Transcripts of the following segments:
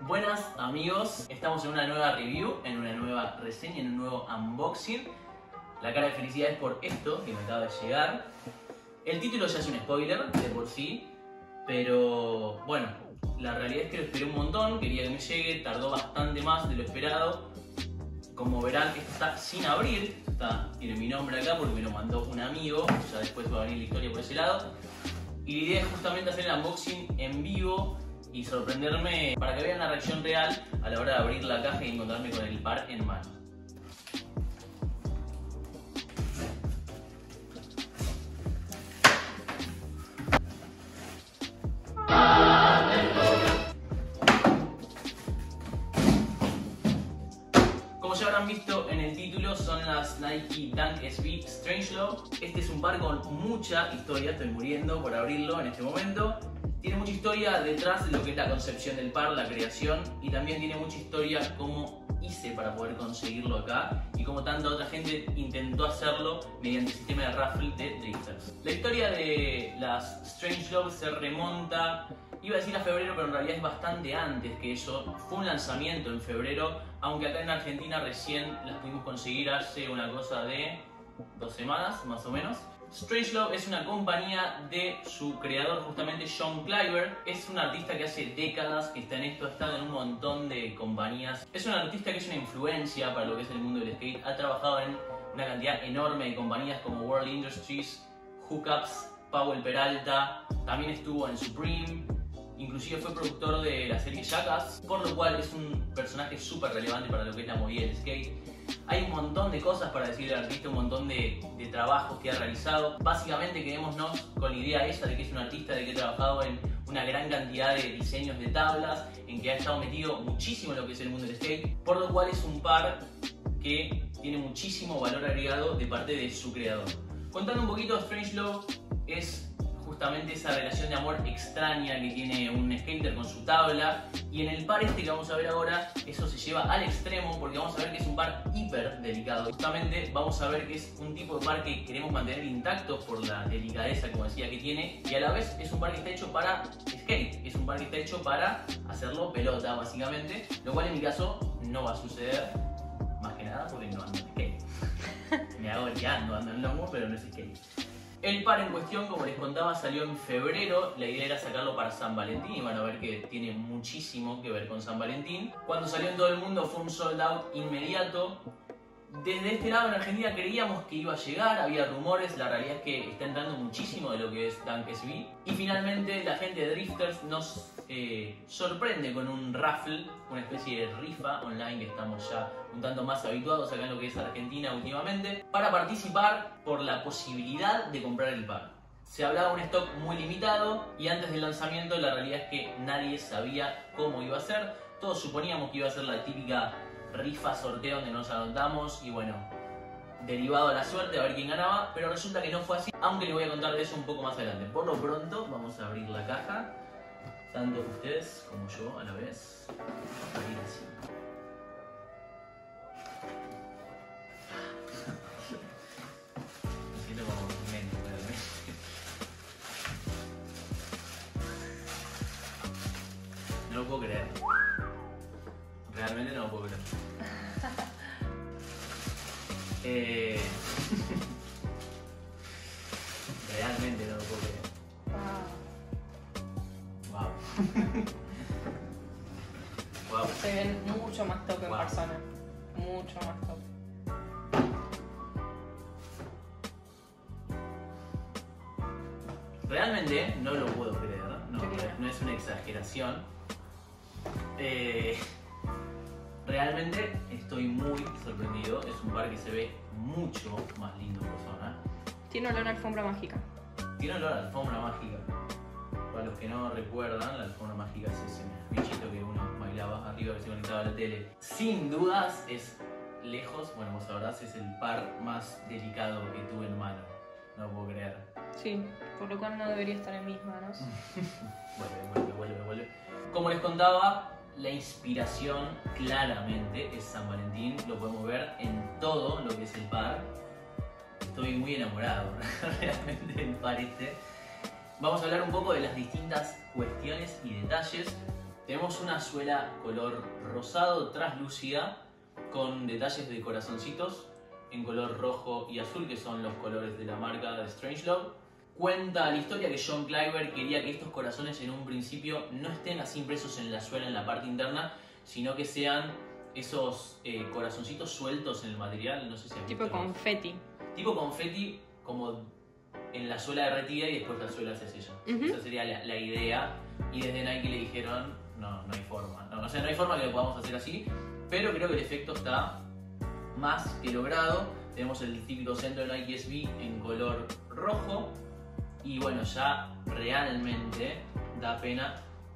Buenas amigos, estamos en una nueva review, en una nueva reseña, en un nuevo unboxing. La cara de felicidad es por esto que me acaba de llegar. El título ya es un spoiler de por sí, pero bueno, la realidad es que lo esperé un montón, quería que me llegue, tardó bastante más de lo esperado. Como verán, esto está sin abrir, tiene mi nombre acá porque me lo mandó un amigo, ya después va a venir la historia por ese lado. Y la idea es justamente hacer el unboxing en vivo y sorprenderme para que vean la reacción real a la hora de abrir la caja y encontrarme con el par en mano. Como ya habrán visto en el título, son las Nike Dunk SB Strangelove. Este es un par con mucha historia, estoy muriendo por abrirlo en este momento. Tiene mucha historia detrás de lo que es la concepción del par, la creación, y también tiene mucha historia cómo hice para poder conseguirlo acá y cómo tanta otra gente intentó hacerlo mediante el sistema de raffle de drifters. La historia de las Strangelove se remonta, iba a decir a febrero, pero en realidad es bastante antes que eso. Fue un lanzamiento en febrero, aunque acá en Argentina recién las pudimos conseguir hace una cosa de 2 semanas más o menos. Strangelove es una compañía de su creador, justamente John Cliver. Es un artista que hace décadas que está en esto, ha estado en un montón de compañías. Es un artista que es una influencia para lo que es el mundo del skate. Ha trabajado en una cantidad enorme de compañías como World Industries, Hookups, Powell Peralta. También estuvo en Supreme. Inclusive fue productor de la serie Jackass, por lo cual es un personaje súper relevante para lo que es la movida del skate. Hay un montón de cosas para decirle al artista, un montón de trabajos que ha realizado. Básicamente quedémonos con la idea esa de que es un artista, de que ha trabajado en una gran cantidad de diseños de tablas, en que ha estado metido muchísimo en lo que es el mundo del skate, por lo cual es un par que tiene muchísimo valor agregado de parte de su creador. Contando un poquito, Strangelove es justamente esa relación de amor extraña que tiene un skater con su tabla, y en el par este que vamos a ver ahora eso se lleva al extremo porque vamos a ver que es un par hiper delicado. Justamente vamos a ver que es un tipo de par que queremos mantener intacto por la delicadeza, como decía, que tiene, y a la vez es un par que está hecho para skate, es un par que está hecho para hacerlo pelota básicamente, lo cual en mi caso no va a suceder, más que nada porque no ando en skate. Me hago el que ando en longboard, pero no es skate. El par en cuestión, como les contaba, salió en febrero. La idea era sacarlo para San Valentín y van a ver que tiene muchísimo que ver con San Valentín. Cuando salió en todo el mundo fue un sold out inmediato. Desde este lado en Argentina creíamos que iba a llegar, había rumores, la realidad es que está entrando muchísimo de lo que es Dunk SB. Y finalmente la gente de Drifters nos sorprende con un raffle, una especie de rifa online que estamos ya un tanto más habituados acá en lo que es Argentina últimamente, para participar por la posibilidad de comprar el par. Se hablaba de un stock muy limitado y antes del lanzamiento la realidad es que nadie sabía cómo iba a ser. Todos suponíamos que iba a ser la típica rifa, sorteo donde nos anotamos y bueno, derivado a la suerte a ver quién ganaba, pero resulta que no fue así, aunque les voy a contar de eso un poco más adelante. Por lo pronto vamos a abrir la caja, tanto ustedes como yo a la vez. Abrir así. Me siento como mente, realmente. No lo puedo creer. Realmente no lo puedo creer. Realmente no lo puedo creer. Wow. Wow. Se ven mucho más top en Wow. persona. Mucho más top. Realmente no lo puedo creer. No es una exageración. Realmente estoy muy sorprendido. Es un par que se ve mucho más lindo en persona. Tiene olor a alfombra mágica. Tiene olor a alfombra mágica. Para los que no recuerdan, la alfombra mágica es ese bichito que uno bailaba arriba que se conectaba a la tele. Sin dudas es lejos, bueno vos sabrás, es el par más delicado que tuve en mano. No lo puedo creer. Sí, por lo cual no debería estar en mis manos. Vuelve. Como les contaba, la inspiración claramente es San Valentín. Lo podemos ver en todo lo que es el par. Estoy muy enamorado realmente del par este. Vamos a hablar un poco de las distintas cuestiones y detalles. Tenemos una suela color rosado translúcida con detalles de corazoncitos en color rojo y azul, que son los colores de la marca de Strangelove. Cuenta la historia que John Cliver quería que estos corazones en un principio no estén así impresos en la suela, en la parte interna, sino que sean esos corazoncitos sueltos en el material. No sé si has visto. Tipo confeti. Tipo confeti, como en la suela derretida y después la suela se sella. Esa sería la idea. Y desde Nike le dijeron, no hay forma. No, o sea, no hay forma que lo podamos hacer así, pero creo que el efecto está más que logrado. Tenemos el típico centro de Nike SB en color rojo. Y bueno, ya realmente da pena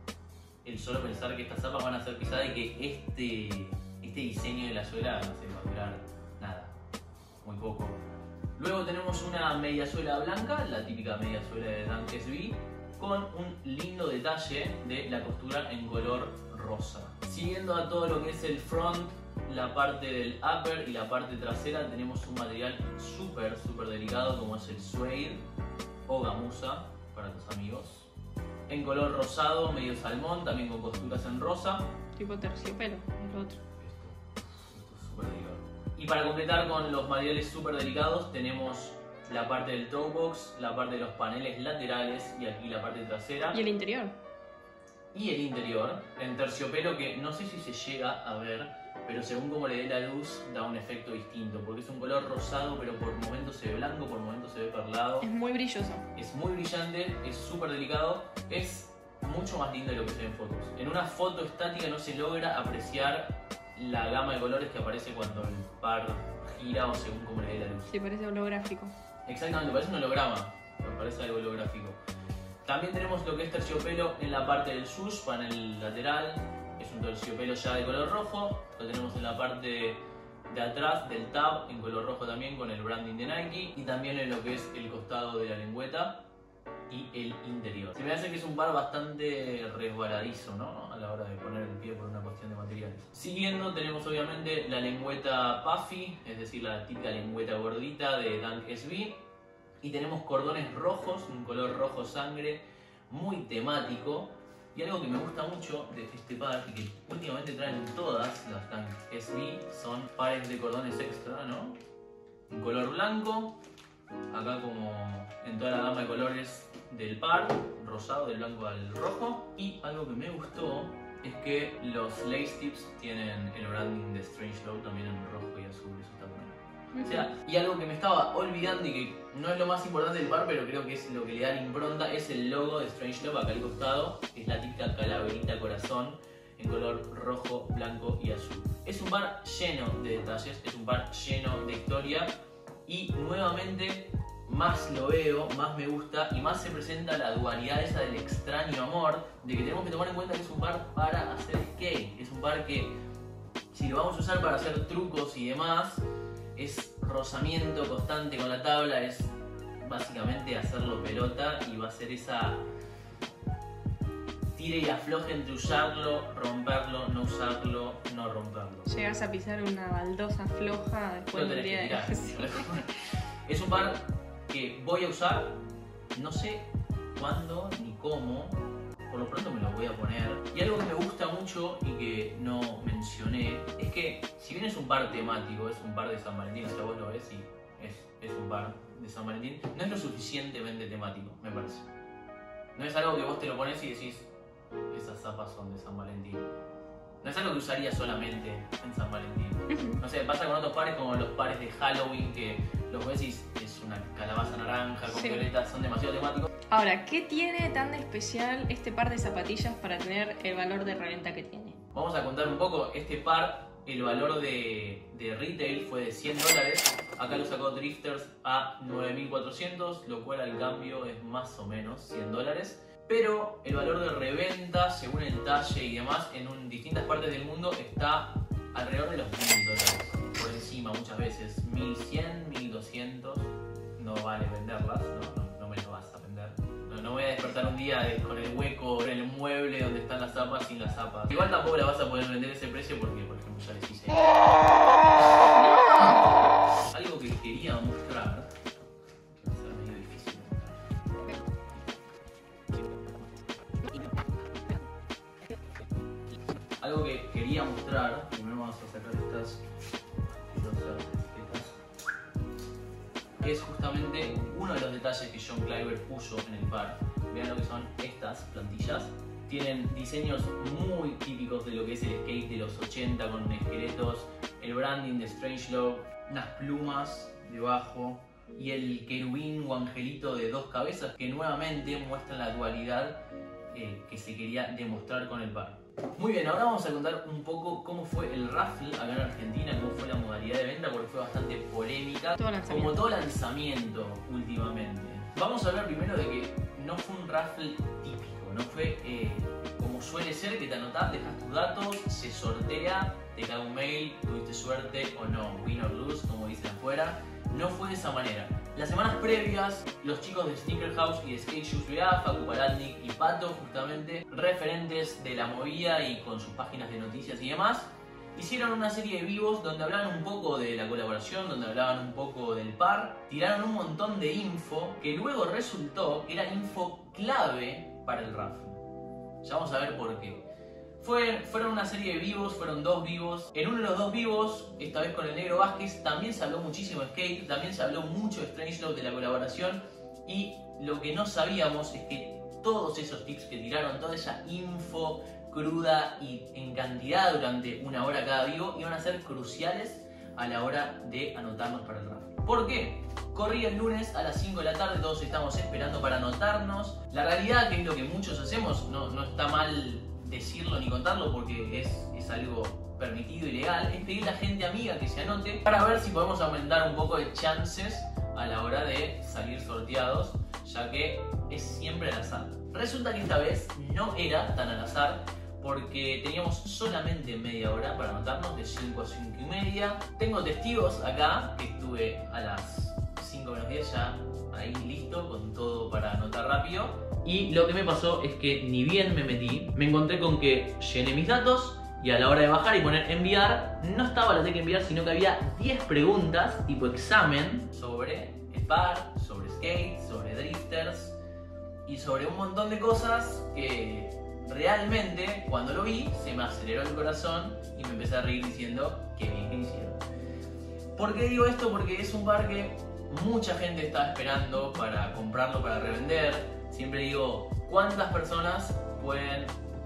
el solo pensar que estas zapas van a ser pisadas y que este diseño de la suela no se va a durar nada, muy poco. Luego tenemos una media suela blanca, la típica media suela de Dunk SB, con un lindo detalle de la costura en color rosa. Siguiendo a todo lo que es el front, la parte del upper y la parte trasera, tenemos un material súper delicado como es el suede o gamuza para los amigos, en color rosado, medio salmón, también con costuras en rosa. Tipo terciopelo, el otro. Esto es súper delicado. Y para completar con los materiales súper delicados, tenemos la parte del toe box, la parte de los paneles laterales y aquí la parte trasera. ¿Y el interior? Y el interior en terciopelo, que no sé si se llega a ver, pero según como le dé la luz da un efecto distinto, porque es un color rosado, pero por momentos se ve blanco, por momentos se ve perlado. Es muy brilloso. Es muy brillante, es súper delicado, es mucho más lindo de lo que se ve en fotos. En una foto estática no se logra apreciar la gama de colores que aparece cuando el par gira o según como le dé la luz. Sí, parece holográfico. Exactamente, parece un holograma, parece algo holográfico. También tenemos lo que es terciopelo en la parte del swoosh, panel lateral. Es un terciopelo ya de color rojo. Lo tenemos en la parte de atrás del tab en color rojo también con el branding de Nike. Y también en lo que es el costado de la lengüeta y el interior. Se me hace que es un par bastante resbaladizo, ¿no? A la hora de poner el pie por una cuestión de materiales. Siguiendo tenemos obviamente la lengüeta puffy, es decir, la típica lengüeta gordita de Dunk SB. Y tenemos cordones rojos, un color rojo sangre, muy temático. Y algo que me gusta mucho de este par y que últimamente traen todas las Dunk SB son pares de cordones extra, ¿no? Un color blanco, acá como en toda la gama de colores del par, rosado, del blanco al rojo. Y algo que me gustó es que los lace tips tienen el branding de Strangelove también en rojo y azul, eso está bueno. O sea, y algo que me estaba olvidando y que no es lo más importante del par, pero creo que es lo que le da la impronta, es el logo de Strangelove acá al costado. Es la típica calaverita corazón en color rojo, blanco y azul. Es un par lleno de detalles, es un par lleno de historia y nuevamente más lo veo, más me gusta y más se presenta la dualidad esa del extraño amor, de que tenemos que tomar en cuenta que es un par para hacer skate, es un par que si lo vamos a usar para hacer trucos y demás, es rozamiento constante con la tabla, es básicamente hacerlo pelota y va a ser esa tire y afloje entre usarlo, romperlo, no usarlo, no romperlo. Llegas a pisar una baldosa floja después de un día de ejercicio. Es un par que voy a usar, no sé cuándo ni cómo, por lo pronto me lo voy a poner. Y algo que me gusta mucho y que no mencioné es que si bien es un par temático, es un par de San Valentín, o sea, vos lo ves y es un par de San Valentín, no es lo suficientemente temático, me parece. No es algo que vos te lo pones y decís, esas zapas son de San Valentín. No es algo que usaría solamente en San Valentín. No sé, pasa con otros pares como los pares de Halloween que los ves y es una calabaza naranja con violetas, son demasiado temáticos. Ahora, ¿qué tiene tan de especial este par de zapatillas para tener el valor de reventa que tiene? Vamos a contar un poco, este par, el valor de retail fue de $100. Acá lo sacó Drifters a 9.400, lo cual al cambio es más o menos $100. Pero el valor de reventa, según el talle y demás, en distintas partes del mundo está alrededor de los $1.000. Por encima muchas veces, 1.100, 1.200, no vale venderlas, no me lo vas a vender. No voy a despertar un día con el hueco en el mueble donde están las zapas sin las zapas. Igual tampoco la vas a poder vender ese precio porque, por ejemplo, ya les hice. Algo que quería mostrar, va a ser medio difícil de mostrar. algo que quería mostrar. Primero vamos a sacar estas etiquetas, que es justamente uno de los detalles que John Cliver puso en el par. Vean lo que son estas plantillas. Tienen diseños muy típicos de lo que es el skate de los 80 con esqueletos, el branding de Strangelove, unas plumas debajo y el querubín o angelito de dos cabezas que nuevamente muestran la dualidad que se quería demostrar con el par. Muy bien, ahora vamos a contar un poco cómo fue el raffle acá en Argentina, cómo fue la modalidad de venta, porque fue bastante polémica, como todo lanzamiento últimamente. Vamos a hablar primero de que no fue un raffle típico, no fue como suele ser, que te anotás, dejas tus datos, se sortea, te cae un mail, tuviste suerte o no, win or lose, como dicen afuera. No fue de esa manera. Las semanas previas, los chicos de Sneaker House y de Skate Shoes BA, Facu Palatnik y Pato, justamente referentes de la movida y con sus páginas de noticias y demás, hicieron una serie de vivos donde hablaban un poco de la colaboración, donde hablaban un poco del par, tiraron un montón de info que luego resultó que era info clave para el raffle. Ya vamos a ver por qué. Fueron una serie de vivos, fueron 2 vivos. En uno de los 2 vivos, esta vez con el Negro Vázquez, también se habló muchísimo de skate, también se habló mucho de Strangelove, de la colaboración, y lo que no sabíamos es que todos esos tips que tiraron, toda esa info cruda y en cantidad durante una hora cada vivo, iban a ser cruciales a la hora de anotarnos para el raffle. ¿Por qué? Corría el lunes a las 5 de la tarde, todos estamos esperando para anotarnos. La realidad, que es lo que muchos hacemos, no está mal decirlo ni contarlo porque es algo permitido y legal, es pedirle a gente amiga que se anote para ver si podemos aumentar un poco de chances a la hora de salir sorteados, ya que es siempre al azar. Resulta que esta vez no era tan al azar porque teníamos solamente media hora para anotarnos, de 5 a 5 y media. Tengo testigos acá que estuve a las 5 menos 10 ya ahí listo con todo para anotar rápido. Y lo que me pasó es que ni bien me metí, me encontré con que llené mis datos y a la hora de bajar y poner enviar, no estaba la tecla enviar, sino que había 10 preguntas tipo examen sobre el par, sobre skate, sobre drifters y sobre un montón de cosas que realmente cuando lo vi se me aceleró el corazón y me empecé a reír diciendo qué bien que hicieron. ¿Por qué digo esto? Porque es un par que mucha gente estaba esperando para comprarlo, para revender. Siempre digo, ¿cuántas personas pueden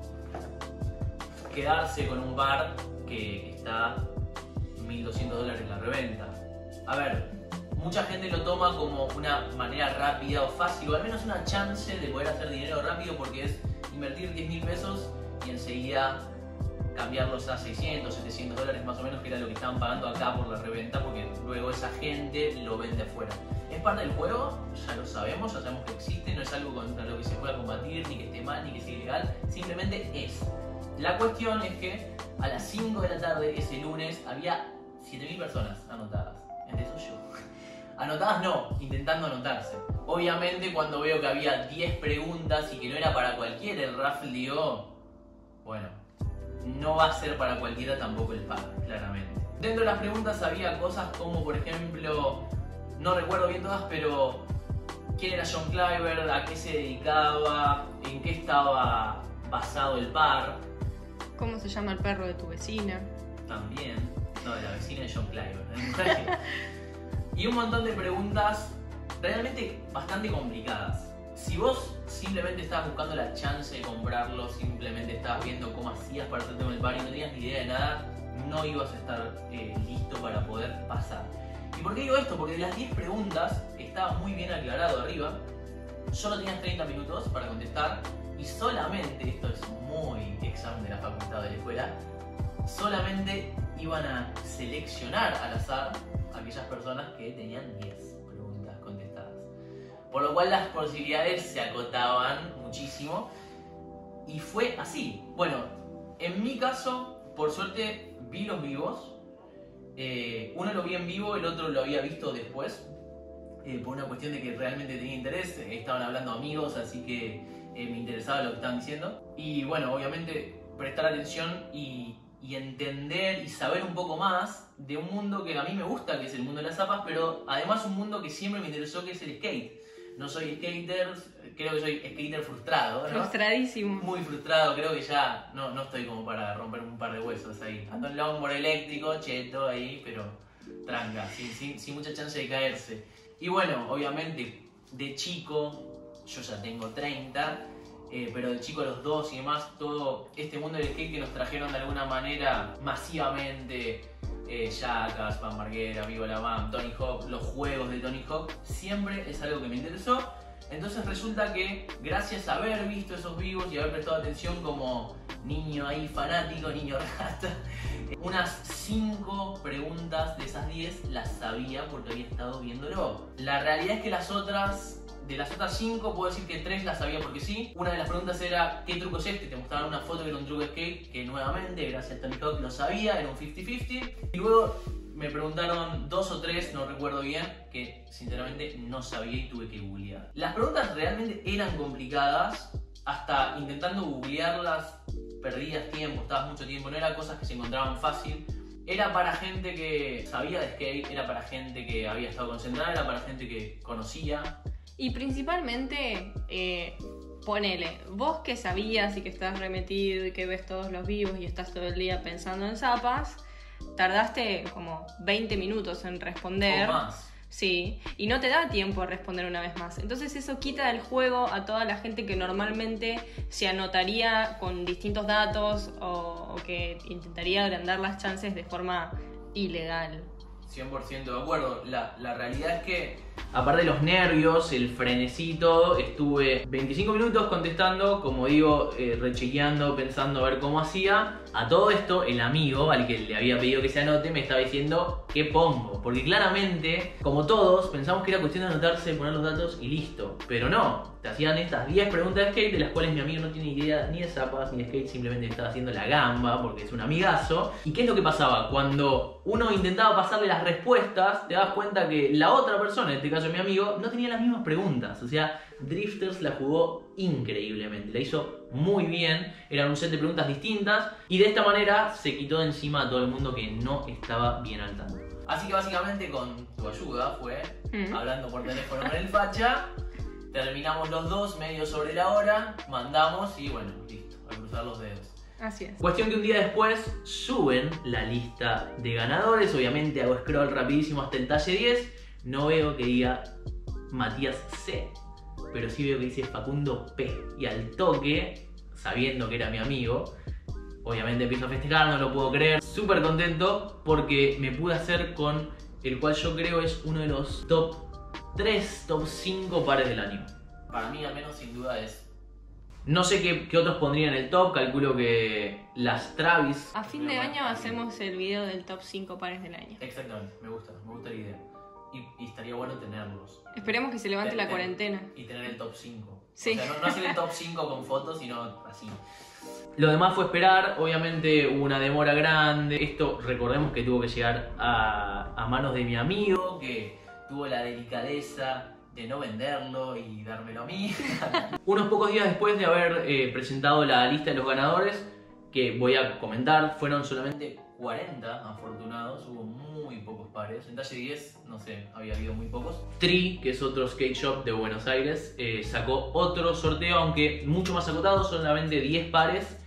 quedarse con un par que está $1.200 la reventa? A ver, mucha gente lo toma como una manera rápida o fácil, o al menos una chance de poder hacer dinero rápido, porque es invertir 10.000 pesos y enseguida cambiarlos a 600, $700 más o menos, que era lo que estaban pagando acá por la reventa, porque luego esa gente lo vende afuera. Es parte del juego, ya lo sabemos, ya sabemos que existe, no es algo contra lo que se pueda combatir, ni que esté mal, ni que sea ilegal, simplemente es. La cuestión es que a las 5 de la tarde ese lunes había 7.000 personas anotadas, entre esos yo. Anotadas no, intentando anotarse. Obviamente cuando veo que había 10 preguntas y que no era para cualquiera el raffle, digo, bueno, no va a ser para cualquiera tampoco el par, claramente. Dentro de las preguntas había cosas como, por ejemplo, no recuerdo bien todas, pero quién era John Cliver, a qué se dedicaba, en qué estaba basado el par. ¿Cómo se llama el perro de tu vecina? También, no, de la vecina de John Cliver. Y un montón de preguntas realmente bastante complicadas. Si vos simplemente estabas buscando la chance de comprarlo, simplemente estabas viendo cómo hacías para hacerte con el par y no tenías ni idea de nada, no ibas a estar listo para poder pasar. ¿Y por qué digo esto? Porque de las 10 preguntas estaba muy bien aclarado arriba, solo tenías 30 minutos para contestar y solamente, esto es muy examen de la facultad de la escuela, solamente iban a seleccionar al azar a aquellas personas que tenían 10 preguntas contestadas. Por lo cual las posibilidades se acotaban muchísimo y fue así. Bueno, en mi caso, por suerte, vi los vivos. Uno lo vi en vivo, el otro lo había visto después, por una cuestión de que realmente tenía interés. Estaban hablando amigos, así que me interesaba lo que estaban diciendo. Y bueno, obviamente prestar atención y entender y saber un poco más de un mundo que a mí me gusta, que es el mundo de las zapas, pero además un mundo que siempre me interesó, que es el skate. no soy skater, creo que soy skater frustrado, ¿no? Frustradísimo. Muy frustrado, creo que ya no estoy como para romper un par de huesos ahí. Ando en longboard eléctrico, cheto ahí, pero tranca, sin mucha chance de caerse. Y bueno, obviamente, de chico, yo ya tengo 30, pero de chico a los 2 y demás, todo este mundo del skate que nos trajeron de alguna manera masivamente, Jackass, Pan Marguera, Viva la Bam, Tony Hawk, los juegos de Tony Hawk, siempre es algo que me interesó. Entonces resulta que gracias a haber visto esos vivos y haber prestado atención como niño ahí fanático, niño rata, unas 5 preguntas de esas 10 las sabía porque había estado viéndolo. La realidad es que de las otras 5 puedo decir que 3 las sabía porque sí. Una de las preguntas era ¿qué truco es este? Te mostraban una foto que era un truco de skate que nuevamente, gracias a Tony Hawk, lo sabía, era un 50-50. Y luego me preguntaron 2 o 3, no recuerdo bien, que sinceramente no sabía y tuve que googlear. Las preguntas realmente eran complicadas, hasta intentando googlearlas perdías tiempo, estabas mucho tiempo, no eran cosas que se encontraban fácil. Era para gente que sabía de skate, era para gente que había estado concentrada, era para gente que conocía. Y principalmente, ponele, vos que sabías y que estás remetido y que ves todos los vivos y estás todo el día pensando en zapas, tardaste como 20 minutos en responder. O más. Sí, y no te da tiempo a responder una vez más. Entonces eso quita del juego a toda la gente que normalmente se anotaría con distintos datos o que intentaría agrandar las chances de forma ilegal. 100% de acuerdo. La realidad es que, aparte de los nervios, el frenesito, estuve 25 minutos contestando, como digo, rechequeando, pensando a ver cómo hacía. A todo esto, el amigo al que le había pedido que se anote me estaba diciendo ¿qué pongo? Porque claramente, como todos, pensamos que era cuestión de anotarse, poner los datos y listo. Pero no, te hacían estas 10 preguntas de skate, de las cuales mi amigo no tiene idea ni de zapas ni de skate, simplemente estaba haciendo la gamba porque es un amigazo. ¿Y qué es lo que pasaba? Cuando uno intentaba pasarle las respuestas, te das cuenta que la otra persona, en este caso mi amigo, no tenía las mismas preguntas. O sea, Drifters la jugó increíblemente, la hizo muy bien, eran un set de preguntas distintas y de esta manera se quitó de encima a todo el mundo que no estaba bien al tanto. Así que básicamente con tu ayuda fue, hablando por teléfono con el facha, terminamos los dos medio sobre la hora, mandamos y bueno, listo, a cruzar los dedos. Así es. Cuestión que un día después suben la lista de ganadores, obviamente hago scroll rapidísimo hasta el talle 10, no veo que diga Matías C, pero sí veo que dice Facundo P, y al toque, sabiendo que era mi amigo, obviamente empiezo a festejar, no lo puedo creer, súper contento porque me pude hacer con el cual yo creo es uno de los top 3, top 5 pares del año. Para mí al menos sin duda es. No sé qué otros pondrían en el top, calculo que las Travis. A fin de año hacemos el video del top 5 pares del año. Exactamente, me gusta la idea. Y estaría bueno tenerlos. Esperemos que se levante la cuarentena. Y tener el top 5. Sí. O sea, no hacer el top 5 con fotos, sino así. Lo demás fue esperar, obviamente hubo una demora grande. Esto recordemos que tuvo que llegar a manos de mi amigo, que tuvo la delicadeza de no venderlo y dármelo a mí. Unos pocos días después de haber presentado la lista de los ganadores, que voy a comentar, fueron solamente 40 afortunados, hubo muy pocos pares. En talle 10, no sé, había habido muy pocos. Tri, que es otro skate shop de Buenos Aires, sacó otro sorteo, aunque mucho más acotado, solamente 10 pares.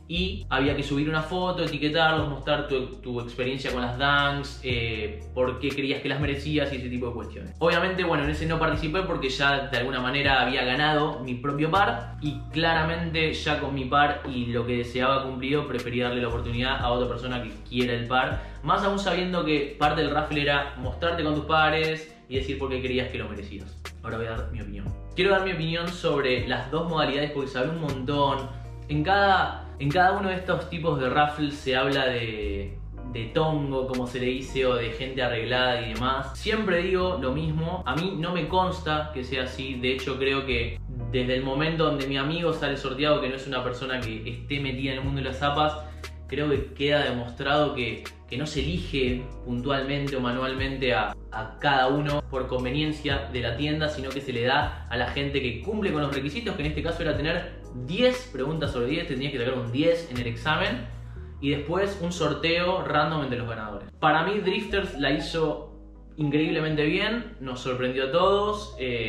Y había que subir una foto, etiquetarlos, mostrar tu experiencia con las dunks, por qué creías que las merecías y ese tipo de cuestiones. Obviamente, bueno, en ese no participé porque ya de alguna manera había ganado mi propio par y claramente ya con mi par y lo que deseaba cumplido preferí darle la oportunidad a otra persona que quiera el par, más aún sabiendo que parte del raffle era mostrarte con tus pares y decir por qué creías que lo merecías. Ahora voy a dar mi opinión. Quiero dar mi opinión sobre las dos modalidades porque sabe un montón. En cada uno de estos tipos de raffles se habla de tongo, como se le dice, o de gente arreglada y demás. Siempre digo lo mismo, a mí no me consta que sea así. De hecho creo que desde el momento donde mi amigo sale sorteado, que no es una persona que esté metida en el mundo de las zapas, creo que queda demostrado que no se elige puntualmente o manualmente a cada uno por conveniencia de la tienda, sino que se le da a la gente que cumple con los requisitos, que en este caso era tener 10 preguntas sobre 10, te tenías que sacar un 10 en el examen y después un sorteo random entre los ganadores. Para mí Drifters la hizo increíblemente bien, nos sorprendió a todos,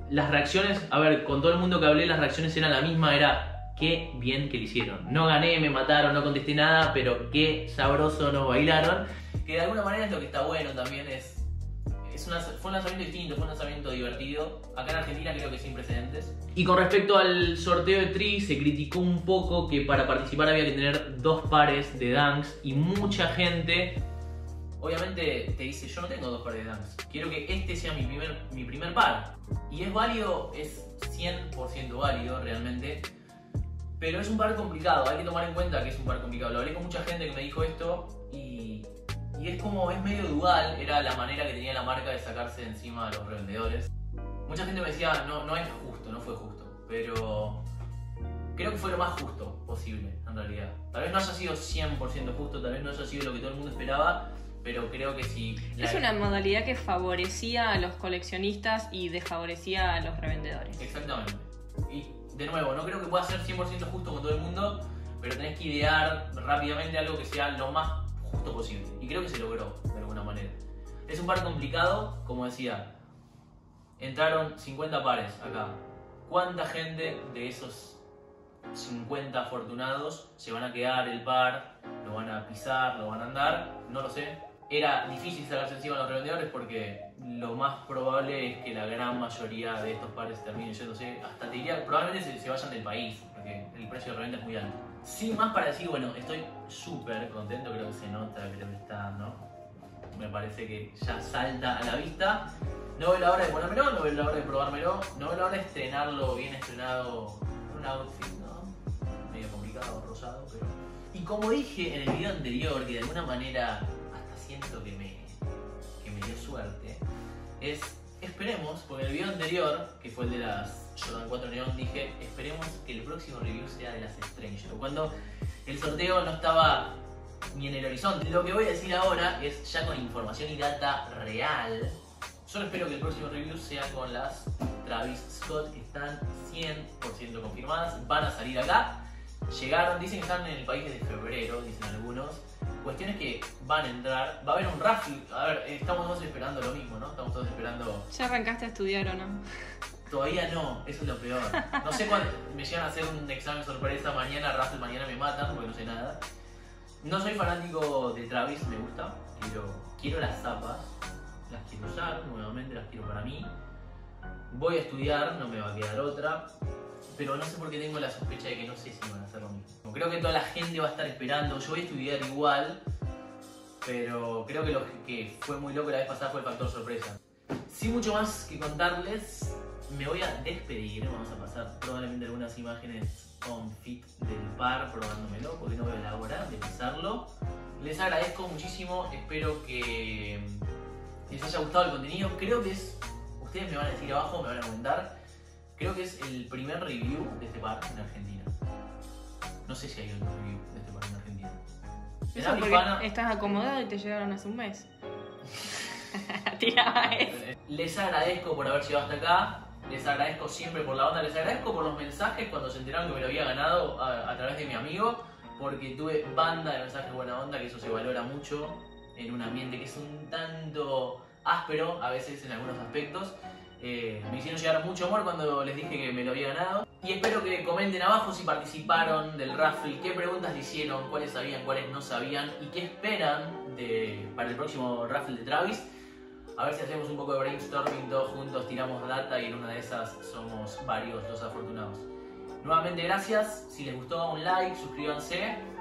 las reacciones, a ver, con todo el mundo que hablé, las reacciones eran la misma, era qué bien que lo hicieron. No gané, me mataron, no contesté nada, pero qué sabroso nos bailaron. Que de alguna manera es lo que está bueno también, fue un lanzamiento distinto, fue un lanzamiento divertido. Acá en Argentina creo que sin precedentes. Y con respecto al sorteo de Tri, se criticó un poco que para participar había que tener 2 pares de dunks y mucha gente obviamente te dice, yo no tengo 2 pares de dunks, quiero que este sea mi primer par. Y es válido, es 100% válido realmente, pero es un par complicado, hay que tomar en cuenta que es un par complicado. Lo hablé con mucha gente que me dijo esto y es como, es medio dual, era la manera que tenía la marca de sacarse de encima a los revendedores. Mucha gente me decía, no es justo, no fue justo, pero creo que fue lo más justo posible en realidad. Tal vez no haya sido 100% justo, tal vez no haya sido lo que todo el mundo esperaba, pero creo que sí. Es una modalidad que favorecía a los coleccionistas y desfavorecía a los revendedores. Exactamente. Y de nuevo, no creo que pueda ser 100% justo con todo el mundo, pero tenés que idear rápidamente algo que sea lo más justo posible. Y creo que se logró, de alguna manera. Es un par complicado, como decía. Entraron 50 pares acá. ¿Cuánta gente de esos 50 afortunados se van a quedar el par? ¿Lo van a pisar? ¿Lo van a andar? No lo sé. Era difícil sacarse encima a los revendedores porque lo más probable es que la gran mayoría de estos pares terminen yéndose. Hasta te diría, probablemente se vayan del país, porque el precio de reventa es muy alto. Sin más para decir, bueno, estoy súper contento, creo que se nota, creo que está, ¿no? Me parece que ya salta a la vista. No veo la hora de ponérmelo, no veo la hora de probármelo, no veo la hora de estrenarlo bien estrenado en un outfit, ¿no? Medio complicado, rosado, pero... Y como dije en el video anterior, que de alguna manera hasta siento que me dio suerte, esperemos, porque en el video anterior, que fue el de las Jordan 4 Neon, dije, esperemos que el próximo review sea de las Stranger, cuando el sorteo no estaba ni en el horizonte. Lo que voy a decir ahora es ya con información y data real. Solo espero que el próximo review sea con las Travis Scott, que están 100% confirmadas, van a salir acá. Llegaron, dicen que están en el país desde febrero, dicen algunos. Cuestiones que van a entrar, va a haber un raffle. A ver, estamos todos esperando lo mismo, ¿no? Estamos todos esperando... ¿Ya arrancaste a estudiar o no? Todavía no, eso es lo peor. No sé cuándo me llegan a hacer un examen sorpresa mañana, raffle mañana me matan porque no sé nada. No soy fanático de Travis, me gusta, quiero las zapas, las quiero usar nuevamente, las quiero para mí. Voy a estudiar, no me va a quedar otra, pero no sé por qué tengo la sospecha de que no sé si van a hacer lo mismo. Creo que toda la gente va a estar esperando, yo voy a estudiar igual, pero creo que lo que fue muy loco la vez pasada fue el factor sorpresa. Sin mucho más que contarles, me voy a despedir, vamos a pasar probablemente algunas imágenes con fit del par probándomelo porque no veo la hora de pisarlo. Les agradezco muchísimo, espero que les haya gustado el contenido. Creo que ustedes me van a decir abajo, me van a comentar, creo que es el primer review de este par en Argentina. No sé si hay otro review de este par en Argentina. Eso porque estás acomodado y te llegaron hace un mes. Tiraba eso. Les agradezco por haber llegado hasta acá. Les agradezco siempre por la onda, les agradezco por los mensajes cuando se enteraron que me lo había ganado a través de mi amigo, porque tuve banda de mensajes buena onda, que eso se valora mucho en un ambiente que es un tanto áspero a veces en algunos aspectos. Me hicieron llegar mucho amor cuando les dije que me lo había ganado. Y espero que comenten abajo si participaron del raffle, qué preguntas le hicieron, cuáles sabían, cuáles no sabían y qué esperan para el próximo raffle de Travis. A ver si hacemos un poco de brainstorming todos juntos, tiramos data y en una de esas somos varios los afortunados. Nuevamente gracias, si les gustó un like, suscríbanse